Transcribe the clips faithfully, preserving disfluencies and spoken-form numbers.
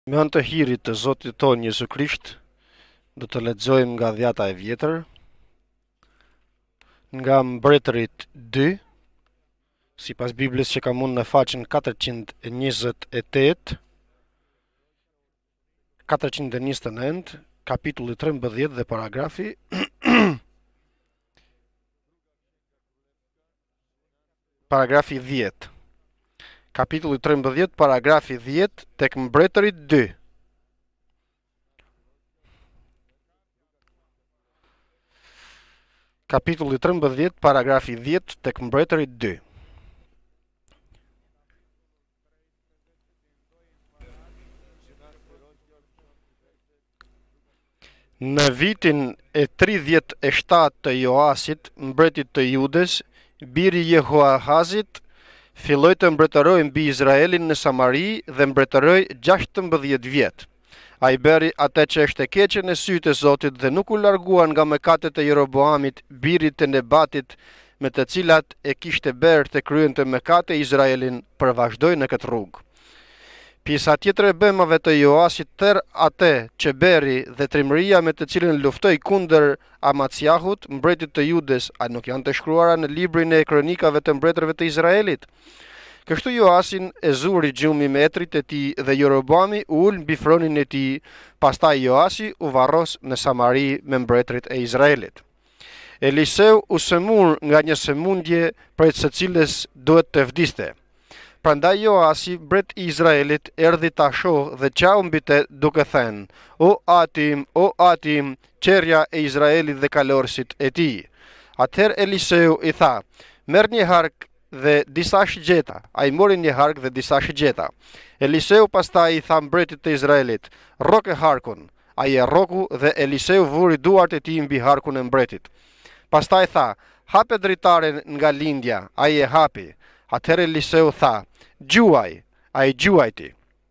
Me anë të hirit të Zotit tonë Jezu Krisht, do të lexojmë nga Dhjata e Vjetër, nga Mbretërit dy, sipas Biblës që kam unë në faqen katërqind e njëzet e tetë, katërqind e njëzet e nëntë, kapitulli trembëdhjetë dhe paragrafi paragrafi dhjetë. Kapitulli trembëdhjetë, paragrafi dhjetë, tek Mbretërit dy. Kapitulli trembëdhjetë, paragrafi dhjetë, tek Mbretërit dy. Në vitin e tridhjetë e shtatë të Joasit, mbretit të Judes, biri Jehoahazit, filloi të mbretërojë mbi Izraelin në Samari dhe mbretëroi gjashtëmbëdhjetë vjet. Ai bëri atë që ishte keqe në sytë e Zotit dhe nuk u largua nga mëkatet e Jeroboamit, birit të Nebatit, me të cilat e kishte bërë të kryente mëkate Izraelin, përvazhdoi në këtë rrugë. Pjesa tjetër e bemave të Joasit tër atë që bëri dhe trimëria me të cilën luftoi kundër Amaciahut, mbretit të Judes, a nuk janë të shkruara në librin e kronikave të mbretërve të Izraelit? Kështu Joasin e zuri gjumi me etrit e tij dhe Jeroboami u ul mbi fronin e tij. Pastaj Joasi u varros në Samari me mbretërit e Izraelit. Eliseu u sëmur nga një sëmundje prej së cilës duhet të vdiste. Prandaj Joasi, mbret i Izraelit, erdhi ta shoh dhe qau mbi te duke thënë: O Atim, o Atim, qerja e Izraelit dhe kalorësit e tij. Atëherë Eliseu i tha: merr një hark dhe disa shigjeta. Ai mori një hark dhe disa shigjeta. Eliseu pastaj i tha mbretit të Izraelit: rroke harkun. Ai e rroku dhe Eliseu vuri duart e tij mbi harkun e mbretit. Pastaj tha: hape dritaren nga lindja. Ai e hapi. Atëherë Eliseu tha: gjuaj. Ai gjuajti.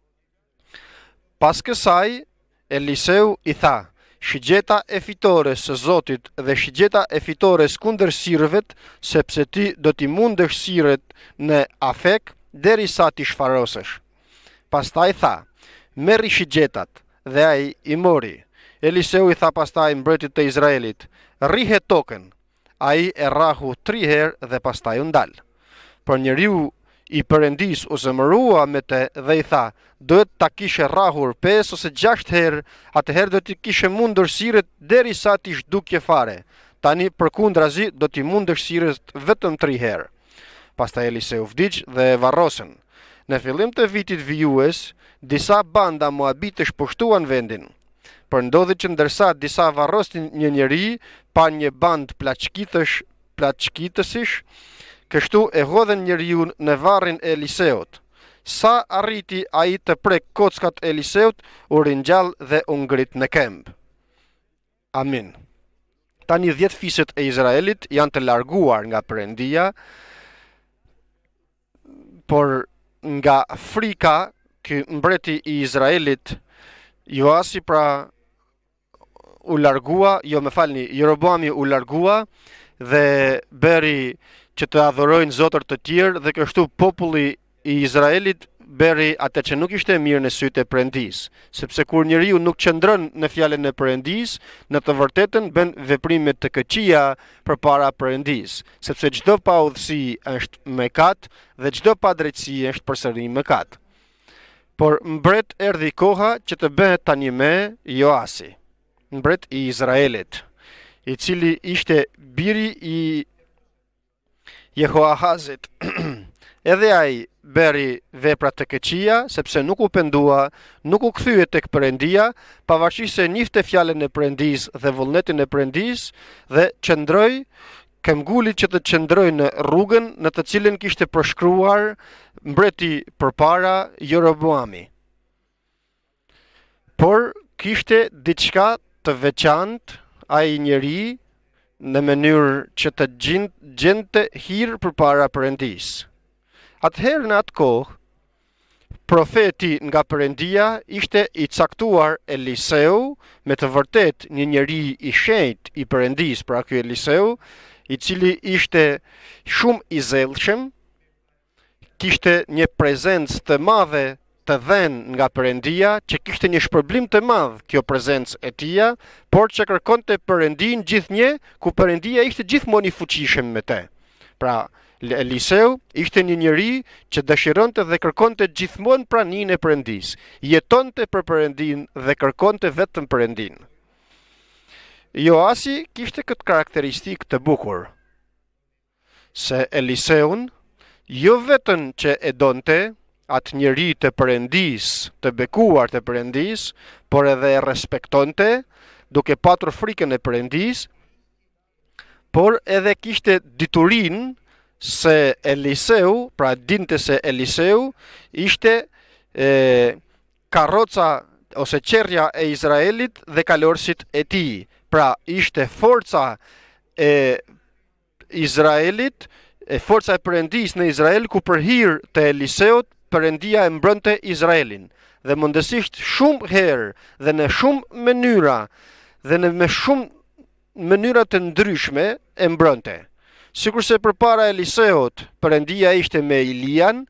Pas kësaj Eliseu i tha: shigjeta e fitores së Zotit dhe shigjeta e fitores kundër sirëvet, sepse ti do t'i mundesh sirët në Afek derisa ti shfarosësh. Pastaj tha: merri shigjetat, dhe ai i mori. Eliseu i tha pastaj mbretit të Izraelit: rrihe tokën. Ai e rrahu tri herë dhe pastaj u ndal. Por njeriu i Perëndis u zemërua me te dhe i tha: duhet ta kishe rrahur pesë ose gjashtë herë, atëherë do t'i kishe mundur sirët derisa ti zhdukje fare. Tani përkundrazi do t'i mundesh sirët vetëm tri herë. Pastaj Eliseu vdiq dhe e varrosën. Në fillim të vitit vijues, disa banda moabitësh pushtuan vendin. Por ndodhi që ndërsa disa varrosin një njeri pa një band plaçkitësh, plaçkitësish, kështu e hodhen njeriu në varrin e Eliseut. Sa arriti ai të prek kockat e Eliseut, u ringjall dhe u ngrit në këmbë. Amin. Tani dhjetë fiset e Izraelit janë të larguar nga Perëndia, por nga frika, ky mbreti i Izraelit, Joasi pra u largua, jo më falni, Jeroboami u largua dhe bëri që të adhurojnë zotër të tjerë, dhe kështu populli i Izraelit bëri atë që nuk ishte mirë në sytë e Perëndis, sepse kur njeriu nuk qëndron në fjalën e Perëndis, në të vërtetën bën veprime të këqija përpara Perëndis, sepse çdo paudhësi është mëkat dhe çdo padrejtësi është përsëri mëkat. Por mbret erdhi koha që të bëhet tani me Joasi, mbret i Izraelit, i cili ishte biri i Jehoahazit. Edhe ai bëri vepra të këqija, sepse nuk u pendua, nuk u kthye tek Perëndia, pavarësisht se njihte fjalën e Perëndis dhe vullnetin e Perëndis, dhe qëndroi, këmbguli që të qëndroi në rrugën në të cilën kishte përshkruar mbreti përpara Jeroboami. Por kishte diçka të veçantë ai njeri, në mënyrë që të gjente hir përpara Perëndis. Atëherë në atë kohë, profeti nga Perëndia ishte i caktuar Eliseu, me të vërtet një njeri i shenjtë i Perëndis, pra ky Eliseu, i cili ishte shumë i zellshëm, kishte një prezencë të madhe të dhenë nga Perëndia, që kishte një shpërblim të madh kjo prezencë e tija, por që kërkonte Perëndin gjithnjë, ku Perëndia ishte gjithmonë i fuqishëm me te. Pra, Eliseu ishte një njeri që dëshironte dhe kërkonte gjithmonë praninë e Perëndis, jetonte për Perëndin dhe kërkonte vetëm Perëndin. Joasi kishte këtë karakteristikë të bukur, se Eliseun jo vetëm që e donte atë njeri të Perëndis, të bekuar të Perëndis, por edhe e respektonte, duke patur frikën e Perëndis, por edhe kishte diturin se Eliseu, pra dinte se Eliseu, ishte e, karroca ose qerrja e Izraelit dhe kalorësit e tij. Pra ishte forca e Izraelit, e forca e Perëndis në Izrael, ku për hir të Eliseut Perëndia e mbrënte Izraelin, dhe mundësisht shumë herë dhe në shumë mënyra dhe në me shumë mënyra të ndryshme e mbrënte. Sikurse përpara Eliseut Perëndia ishte me Elian,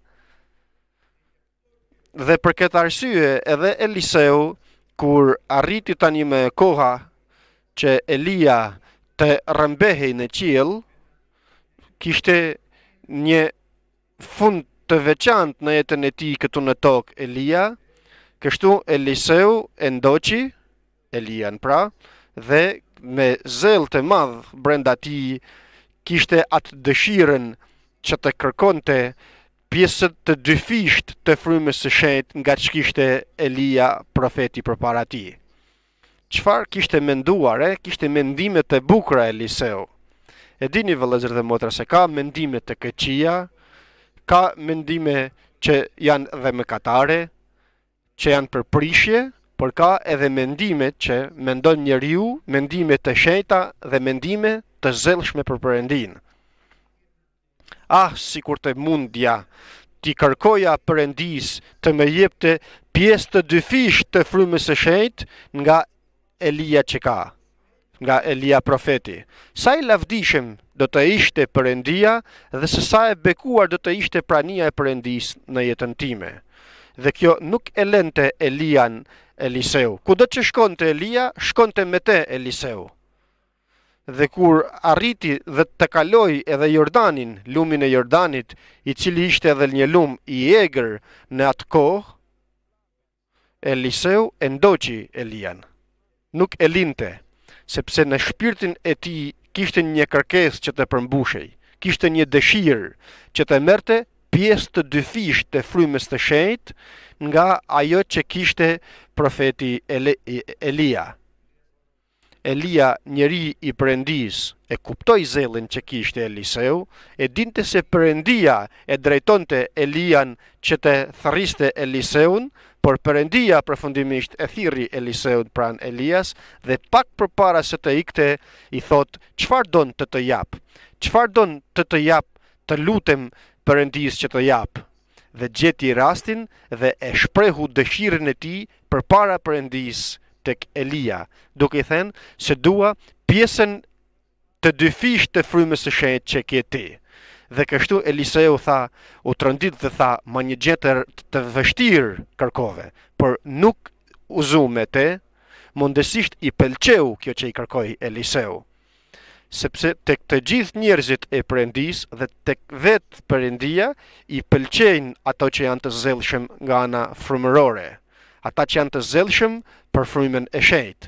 dhe për këtë arsye edhe Eliseu, kur arriti tani me koha që Elia të rëmbehej në qiell, kishte një fund të veçantë në jetën e tij këtu në tokë Elia. Kështu Eliseu e ndoqi Elian, pra, dhe me zell të madh brenda tij kishte atë dëshirën që të kërkonte pjesët të dyfisht të frymës së shenjtë nga ç'kishte Elia profeti përpara tij. Çfarë kishte menduar, e? Kishte mendime të bukura Eliseu. E dini vëllezër dhe motra se ka mendime të këqija, ka mendime që janë dhe mëkatare, që janë për prishje, por ka edhe mendime që mendon njeriu, mendime të shenjta dhe mendime të zellshme për Perëndin. Ah, sikur të mundja ti kërkoja Perëndis të më jepte pjesë të dyfisht të frymës së shenjtë nga Elia që ka, nga Elia profeti. Sa i lavdishëm do të ishte Perëndia dhe se sa e bekuar do të ishte prania e Perëndis në jetën time. Dhe kjo nuk e lente Elian Eliseu. Kudo që shkonte Elia, shkonte me te Eliseu. Dhe kur arriti dhe të kaloi edhe Jordanin, lumin e Jordanit, i cili ishte edhe një lum i egër në atë kohë, Eliseu e ndoqi Elian. Nuk e linte, sepse në shpirtin e tij kishte një kërkesë që të përmbushej, kishte një dëshirë që të merrte pjesë të dyfisht të frymës të shenjtë nga ajo që kishte profeti Elia. Elia, njeri i Perëndis, e kuptoi zellin që kishte Eliseu, e dinte se Perëndia e drejtonte Elian që të tharriste Eliseun, por Perëndia përfundimisht e thirri Eliseun pran Elias, dhe pak përpara se të ikte i thot: "Çfarë don të të jap? Çfarë don të të jap? Të lutem Perëndis që të jap." Dhe gjeti rastin dhe e shprehu dëshirën e tij përpara Perëndis tek Elia, duke i thënë se dua pjesën të dyfisht të frymës së shenjtë që ke ti. Dhe kështu Eliseu tha, u trondit dhe tha: "Ma një gjë të vështirë kërkove, por nuk uzu me te." Mundësisht i pëlqeu kjo që i kërkoi Eliseu, sepse tek të gjithë njerëzit e Perëndis dhe tek vetë Perëndia i pëlqejnë ato që janë të zellshëm nga ana frymërore, ata që janë të zellshëm për frymën e shenjtë.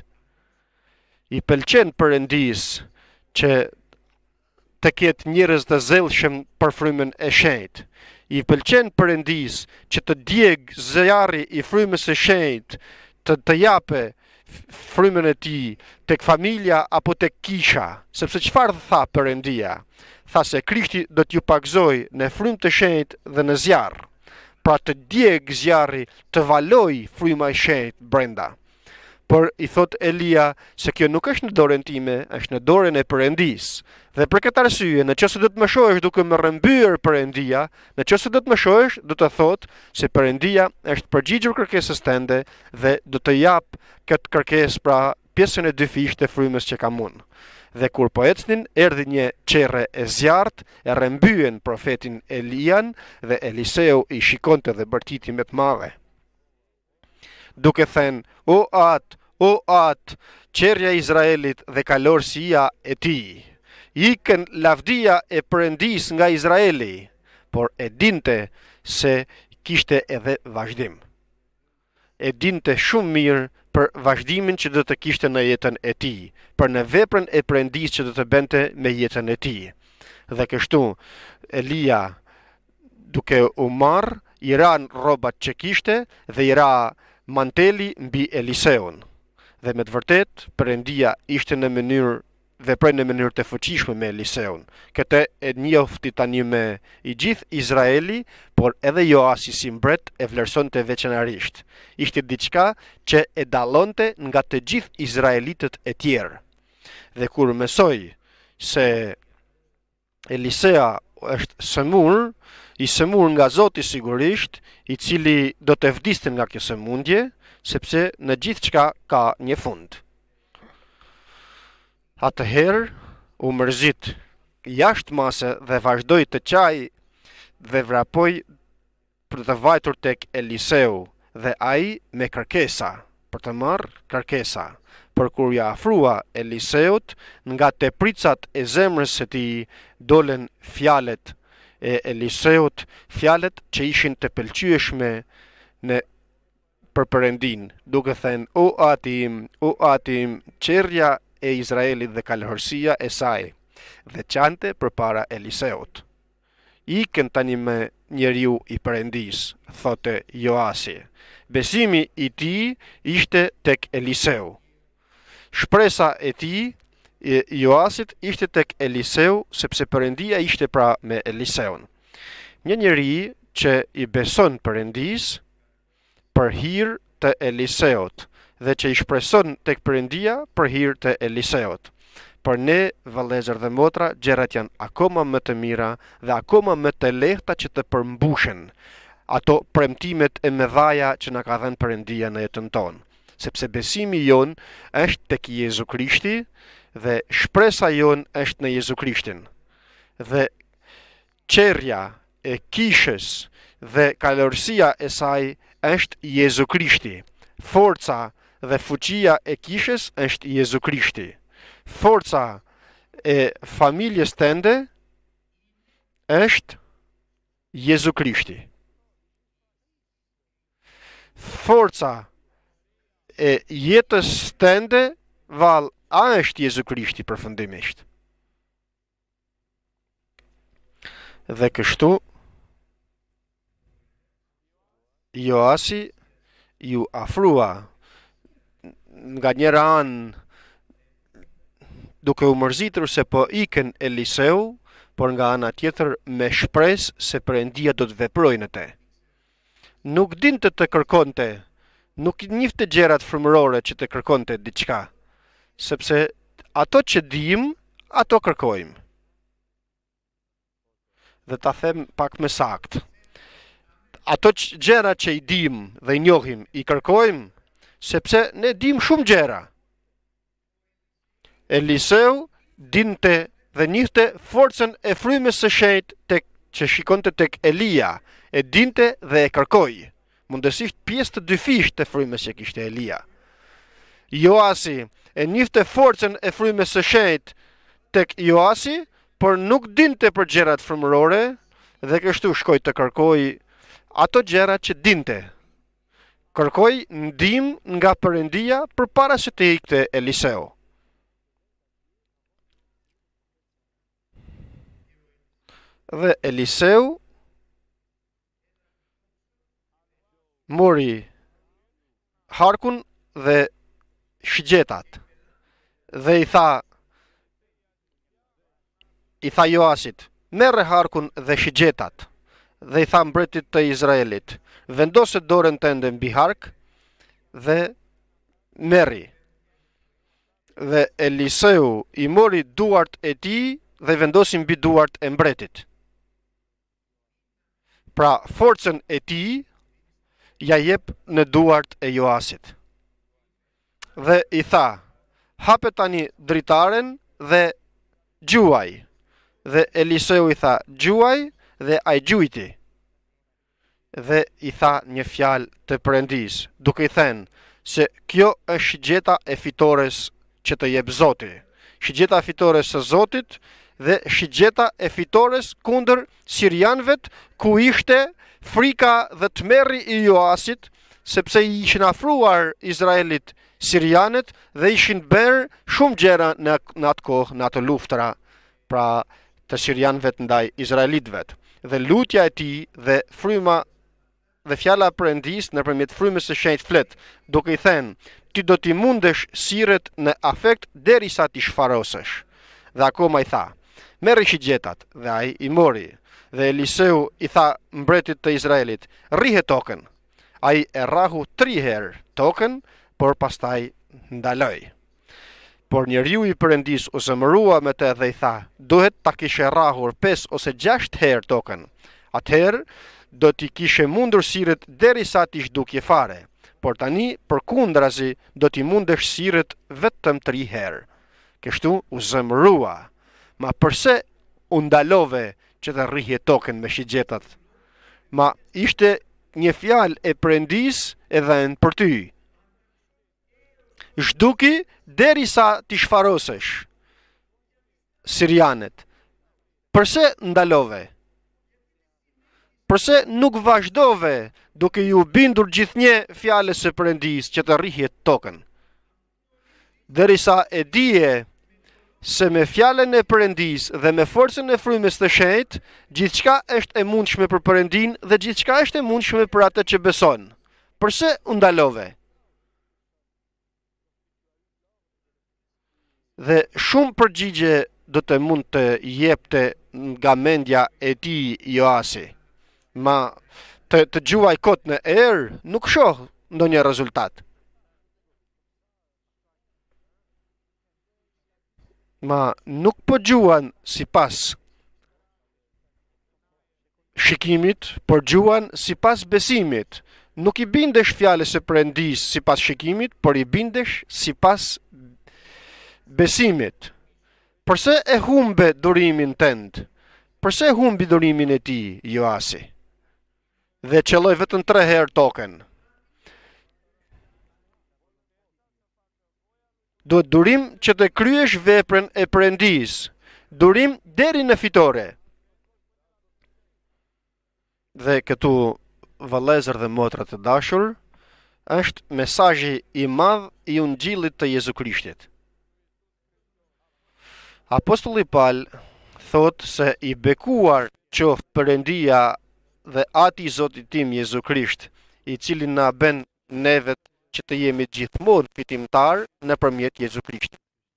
I pëlqen Perëndis që të ketë njerëz të zellshëm për frymën e shenjtë. I pëlqen Perëndis që të djeg zjarri i frymës së shenjtë, të të jape frymën e tij tek familja apo tek kisha, sepse çfarë tha Perëndia? Tha se Krishti do t'ju pagzoj në frymë të shenjtë dhe në zjarr. Pra të djeg zjarri, të valoj fryma e shenjtë brenda. Por i thot Elia se kjo nuk është në dorën time, është në dorën e Perëndis. Dhe për këtë arsye, në qoftë se do të më shohësh duke më rrëmbyer Perëndia, në qoftë se do të më shohësh, do të thot se Perëndia është përgjigjur kërkesës tënde dhe do të jap këtë kërkesë, pra pjesën e dyfisht të frymës që kam unë. Dhe kur po ecnin, erdhi një qerre e zjarrt, e rrëmbyen profetin Elian dhe Eliseu i shikonte dhe bërtiti me të madhe. duke thënë: "O At, o At, qerja e Izraelit dhe kalorësia e tij. Ikën lavdia e Perëndis nga Izraeli", por e dinte se kishte edhe vazhdim. E dinte shumë mirë për vazhdimin që do të kishte në jetën e tij, për në veprën e Perëndis që do të bënte me jetën e tij. Dhe kështu Elia, duke u marr, i ra rrobat që kishte dhe i ra manteli mbi Eliseun. Dhe me të vërtet, Perëndia ishte në mënyrë veproi në mënyrë të fuqishme me Eliseun. Këtë e njofti tani me i gjithë Izraeli, por edhe Joasi si mbret e vlerësonte veçanërisht. Ishte diçka që e dallonte nga të gjithë izraelitët e tjerë. Dhe kur mësoi se Elisea është sëmur, i sëmur nga Zoti sigurisht, i cili do të vdiste nga kjo sëmundje, sepse në gjithë çka ka një fund. Atëherë u mërzit jashtë mase dhe vazhdoi të qaj dhe vrapoi për të vajtur tek Eliseu dhe ai me kërkesa, për të marrë kërkesa. Por kur ja afrua Eliseut, nga tepricat e zemrës së tij dolen fjalet e Eliseut, fjalet që ishin të pëlqyeshme në për Perëndin, duke thënë: "O Atim, o Atim, qerja e Izraelit dhe kalorësia e saj", dhe qante përpara Eliseut. "Ikën tani me njeriu i Perëndis", thote Joasi. Besimi i tij ishte tek Eliseu. Shpresa e tij e Joasit ishte tek Eliseu, sepse Perëndia ishte pra me Eliseun. Një njeri që i beson Perëndis për hir të Eliseut dhe që i shpreson tek Perëndia për hir të Eliseut. Për ne, vëllezër dhe motra, gjërat janë akoma më të mira dhe akoma më të lehta që të përmbushen ato premtimet e mëdhaja që na ka dhënë Perëndia në jetën tonë, sepse besimi jon është tek Jezu Krishti dhe shpresa jon është në Jezu Krishtin. Dhe qerja e kishës dhe kalorësia e saj është Jezu Krishti. Forca dhe fuqia e kishës është Jezu Krishti. Forca e familjes tënde është Jezu Krishti. Forca e jetës tënde, val, a është Jezu Krishti përfundimisht. Dhe kështu Joasi ju afrua nga njëra anë duke u mërzitur se po ikën Eliseu, por nga ana tjetër me shpresë se Perëndia do të veprojë në te. Nuk dinte të kërkonte, nuk njifte gjërat frymërore që të kërkonte diçka, sepse ato që dim, ato kërkojmë. Dhe ta them pak më saktë. Ato gjëra që i dim dhe i njohim, i kërkojmë, sepse ne dim shumë gjëra. Eliseu dinte dhe njihte forcën e frymës së shenjtë tek që shikonte tek Elia, e dinte dhe e kërkoi. Mundësisht pjesë të dyfisht të frymës që kishte Elia. Joasi e njihte forcën e frymës së shenjtë tek Joasi, por nuk dinte për gjërat frymërore dhe kështu shkoi të kërkoi ato gjëra që dinte. Kërkoi ndihmë nga Perëndia përpara se të ikte Eliseu. Dhe Eliseu mori harkun dhe shigjetat dhe i tha i tha Joasit: "Merre harkun dhe shigjetat." Dhe i tha mbretit të Izraelit: "Vendose dorën tënde mbi hark dhe merri." Dhe Eliseu i mori duart e tij dhe vendosi mbi duart e mbretit. Pra forcën e tij ja jep në duart e Joasit. Dhe i tha: "Hape tani dritaren dhe gjuaj." Dhe Eliseu i tha: "Gjuaj", dhe ai gjujti. dhe i tha një fjalë të Perëndis, duke i thënë se kjo është shigjeta e fitores që të jep Zoti. Shigjeta e fitores së Zotit dhe shigjeta e fitores kundër sirianëve, ku ishte frika dhe tmerri i Joasit, sepse i ishin afruar Izraelit sirianët dhe ishin bërë shumë gjëra në, në atë kohë, në atë luftra, pra të sirianëve ndaj izraelitëve. Dhe lutja e tij dhe fryma dhe fjala e Perëndis nëpërmjet frymës së shenjtë flet, duke i thënë, ti do t'i mundesh sirret në afekt derisa ti shfarosësh. Dhe akoma i tha, merri shigjetat, dhe ai i mori. Dhe Eliseu i tha mbretit të Izraelit, rrihe tokën. Ai e rrahu tri herë tokën, por pastaj ndaloi. Por njeriu i Perëndis u zemërua me të dhe i tha, duhet ta kishe rrahur pesë ose gjashtë herë tokën. Atëherë do t'i kishe mundur sirret derisa t'i zhdukje fare. Por tani, përkundrazi, do t'i mundesh sirret vetëm tri herë. Kështu u zemërua. Ma përse u ndalove që të rrihje tokën me shigjetat? Ma ishte një fjalë e Perëndis e dhënë për ty. Zhduki derisa ti shfarosësh sirianët. Përse ndalove? Përse nuk vazhdove duke ju bindur gjithnjë fjalës së Perëndis që të rrihje tokën? Derisa e dije se me fjalën e Perëndis dhe me forcën e frymës së shenjtë, gjithçka është e mundshme për Perëndin dhe gjithçka është e mundshme për atë që beson. Përse u ndalove? Dhe shumë përgjigje do të mund të jepte nga mendja e tij Joasi. Ma të, të gjuaj kot në erë, nuk shoh ndonjë rezultat. Ma nuk po gjuan si pas shikimit, por gjuan si pas besimit. Nuk i bindesh fjalës së Perëndis si pas shikimit, por i bindesh si pas besimit. Përse e humbe durimin tënd? Përse e humbi durimin e tij Joasi? Dhe qelloi vetëm tre herë tokën. Duhet durim që të kryesh veprën e Perëndis, durim deri në fitore. Dhe këtu, vëllezër dhe motra të dashur, është mesazhi i madh i Ungjillit të Jezu Krishtit. Apostulli Paul thot se i bekuar qoftë Perëndia dhe ati i Zotit tim Jezu Krisht, i cili na bën neve që të jemi gjithmonë fitimtar nëpërmjet Jezu Krishtit.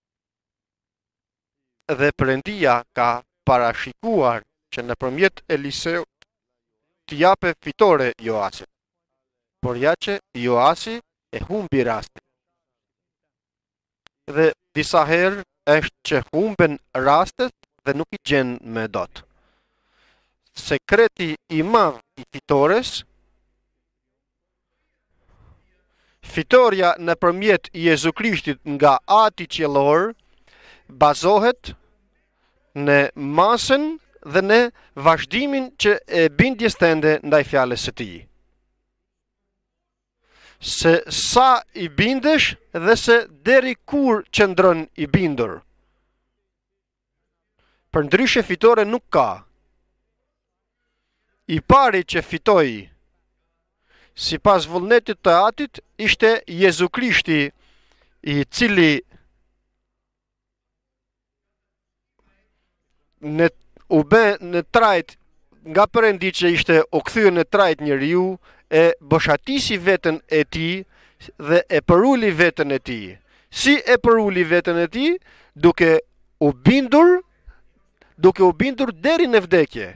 Dhe Perëndia ka parashikuar që nëpërmjet Eliseut t'i jape fitore Joasit. Por ja që Joasi e humbi rastin. Dhe disa herë është që humben rastet dhe nuk i gjen me dot. Sekreti i madh i fitores, fitoria nëpërmjet Jezu Krishtit nga Ati qiellor, bazohet në masën dhe në vazhdimin që e bindjes tënde ndaj fjalës së tij. Se sa i bindesh dhe se deri kur qëndron i bindur. Përndryshe fitore nuk ka. I pari që fitoi sipas vullnetit të Atit ishte Jezu Krishti, i cili në u bë në trajt nga Perëndi që ishte u kthyer në trajt njeriu, e boshatisi veten e tij dhe e përuli veten e tij. Si e përuli veten e tij? Duke u bindur, duke u bindur deri në vdekje.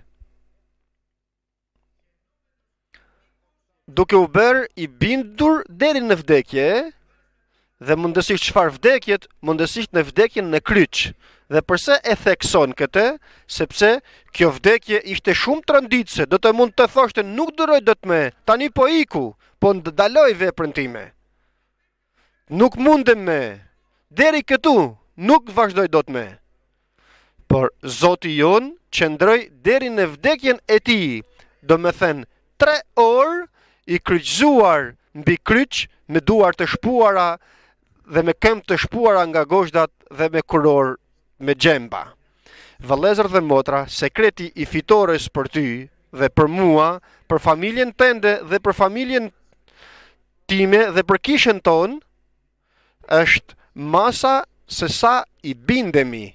Duke u bërë i bindur deri në vdekje, dhe mundësisht çfarë vdekjet, mundësisht në vdekjen në kryq. Dhe përse e thekson këtë? Sepse kjo vdekje ishte shumë tronditse, do të mund të thoshte nuk duroj dot më, tani po iku, po ndaloj veprën time. Nuk mundem më, deri këtu, nuk vazhdoj dot më. Por Zoti jon qëndroi deri në vdekjen e tij, do me thënë tre orë i kryqëzuar mbi kryq me duar të shpuara dhe me këmbë të shpuara nga gozhdat dhe me kuror me gjemba. Vëllezër dhe motra, sekreti i fitores për ty dhe për mua, për familjen tende dhe për familjen time dhe për kishën ton, është masa se sa i bindemi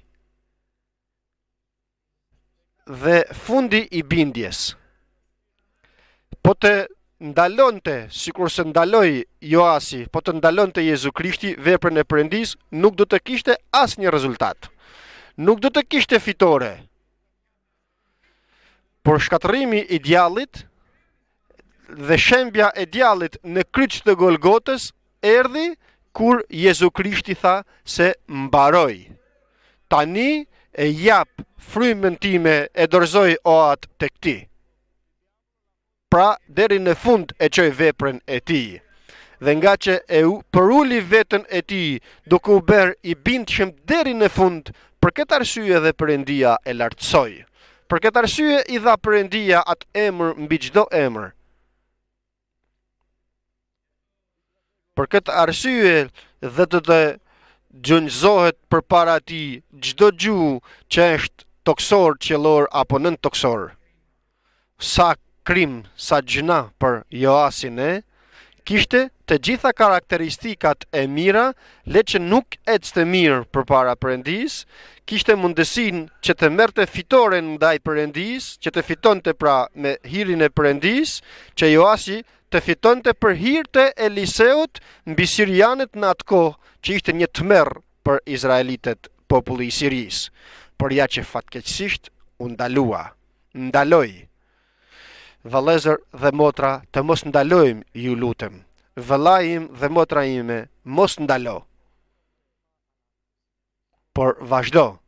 dhe fundi i bindjes. Po të ndalonte, sikur se ndaloi Joasi, po të ndalonte Jezu Krishti veprën e Perëndis, nuk do të kishte asnjë rezultat. Nuk do të kishte fitore. Por shkatërrimi i djallit dhe shembja e djallit në kryq të Golgotës erdhi kur Jezu Krishti tha se mbaroi. Tani e jap frymën time, e dorëzoj oat tek ti. Pra, deri në fund e qoj veprën e ti. Dhe nga që e përuli vetën e ti, duke u bërë i bindshëm deri në fund, për këtë arsye dhe Perëndia e lartësoi. Për këtë arsye i dha Perëndia atë emër mbi çdo emër. Për këtë arsye dhe të të gjunjëzohet përpara ti çdo gjuhë që është toksor, qellor apo nën toksor. Sa krim, sa gjëna për Joasin e, kishte të gjitha karakteristikat e mira, le që nuk ecte mirë përpara Perëndis, kishte mundësinë që të merrte fitoren ndaj Perëndis, që të fitonte pra me hirin e Perëndis, që Joasi të fitonte për hir të Eliseut mbi sirianët në atë kohë, që ishte një tmerr për izraelitet, populli i Siris. Por ja që fatkeqësisht u ndalua, ndaloi. Vëllezër dhe motra, të mos ndalojmë, ju lutem. Vëllai im dhe motra ime, mos ndalo. Por vazhdo.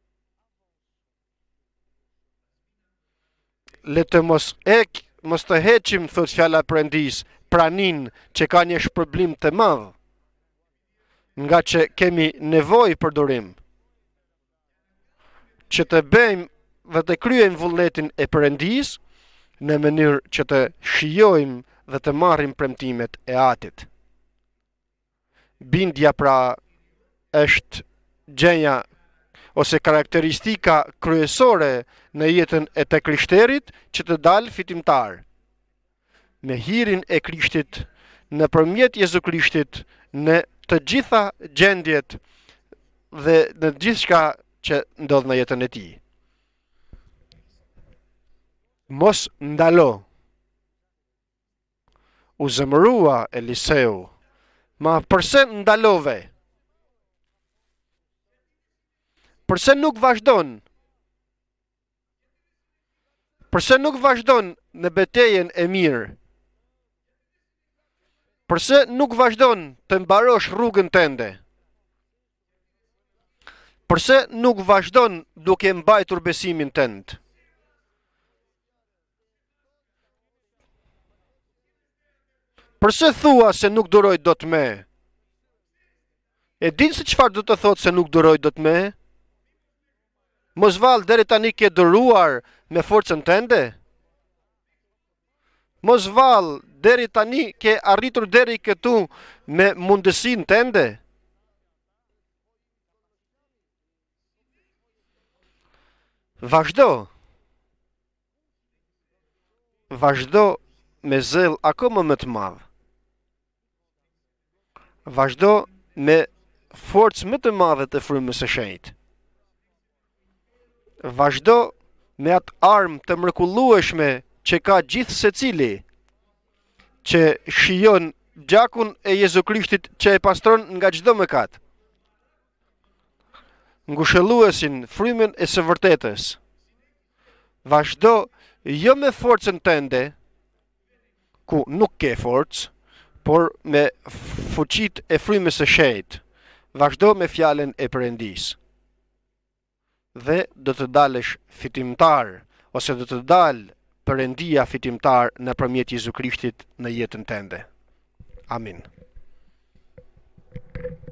Le të mos ek, mos të heqim, thot fjala e Perëndis, pranin që ka një shpërblim të madh, nga që kemi nevojë për durim, që të bëjmë dhe të kryejmë vullnetin e Perëndis në mënyrë që të shijojmë dhe të marrim premtimet e Atit. Bindja pra është gjëja ose karakteristika kryesore në jetën e të krishterit që të dalë fitimtar. Me hirin e Krishtit, nëpërmjet Jezu Krishtit, në të gjitha gjendjet dhe në gjithçka që ndodh në jetën e tij. Mos ndalo. U zemërua Eliseu. Ma përse ndalove? Përse nuk vazhdon? Përse nuk vazhdon në betejën e mirë? Përse nuk vazhdon të mbarosh rrugën tënde? Përse nuk vazhdon duke mbajtur besimin tënd? Përse thua se nuk duroj dot me? E din se çfarë do të thotë se nuk duroj dot me? Mos val, deri tani ke duruar me forcën tënde? Mos val, deri tani ke arritur deri këtu me mundësinë tënde? Vazhdo. Vazhdo me zell akoma më të madh. Vazhdo me forcë më të madhe të frymës së shenjtë. Vazhdo me atë armë të mrekullueshme që ka gjithë secili, që shijon gjakun e Jezu Krishtit që e pastron nga çdo mëkat. Ngushëlluesin frymën e së vërtetës. Vazhdo jo me forcën tënde, ku nuk ke forcë, por me fuqitë e frymës së shenjtë. Vazhdo me fjalën e Perëndis. Dhe do të dalësh fitimtar, ose do të dalë Perëndia fitimtar nëpërmjet Jezu Krishtit në jetën tënde. Amin.